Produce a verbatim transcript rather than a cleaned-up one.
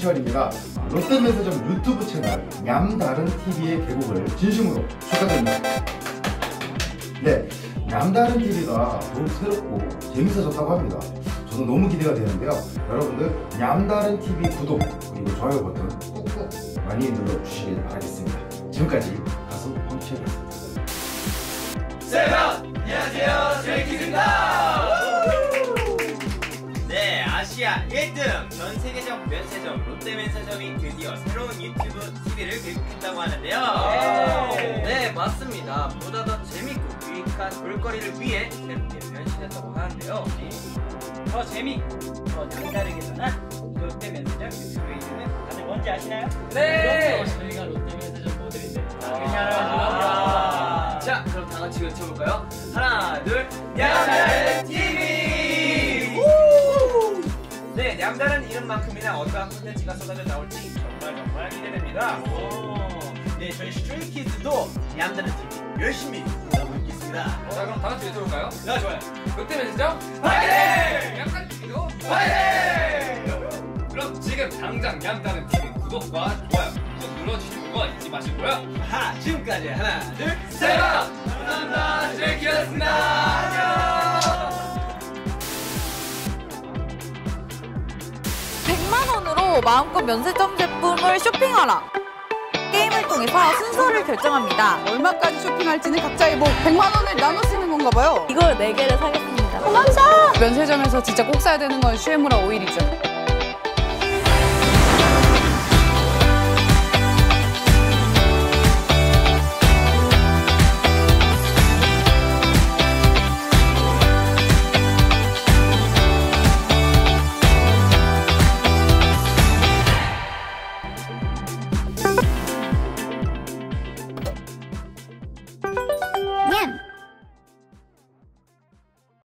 김치열입니다. 롯데면세점 유튜브 채널 냠다른티비의 개국을 진심으로 축하드립니다. 네, 냠다른티비가 더욱 새롭고 재밌어졌다고 합니다. 저도 너무 기대가 되는데요. 여러분들 냠다른티비 구독 그리고 좋아요 버튼 꾹꾹 많이 눌러주시길 바라겠습니다. 지금까지 가수 황치열이었습니다. 세븐! 안녕하세요, 스트레이키즈입니다. 네, 아시아 일 등 전 세계적 면세점 롯데면세점이 드디어 새로운 유튜브 티비를 개국했다고 하는데요. 네, 네 맞습니다. 보다 더 재밌고 유익한 볼거리를 위해 새롭게 변신했다고 하는데요. 더 재밌고 더 남다르게 변한 롯데면세점 유튜브 이름은 다들 뭔지 아시나요? 네! 그럼요, 저희가 롯데면세점 모델인데 아, 자, 그럼 다 같이 외쳐볼까요? 하나, 둘, 냠다른티비! 네, 냠다른 이름만큼이나 어떠한 콘텐츠가 쏟아져 나올지 정말 정말 기대됩니다. 네, 저희 스트레이키즈도 냠다른 티비 열심히 보고 있겠습니다. 자, 그럼 다 같이 외쳐볼까요? 네, 좋아요. 롯데면세점 화이팅! 냠다른티비도 화이팅! 그럼 지금 당장 냠다른티비 구독과 좋아요 꼭 눌러주시는 거 잊지 마시고요. 하, 지금까지 하나, 둘, 세 번! 감사합니다. 스트레이키즈였습니다. 안녕! 백만 원으로 마음껏 면세점 제품을 쇼핑하라. 게임을 통해서 순서를 결정합니다. 얼마까지 쇼핑할지는 각자의 뭐 백만 원을 나눠 쓰는 건가 봐요. 이걸 네 개를 사겠습니다. 그만 사! 면세점에서 진짜 꼭 사야 되는 건 슈에무라 오일이죠.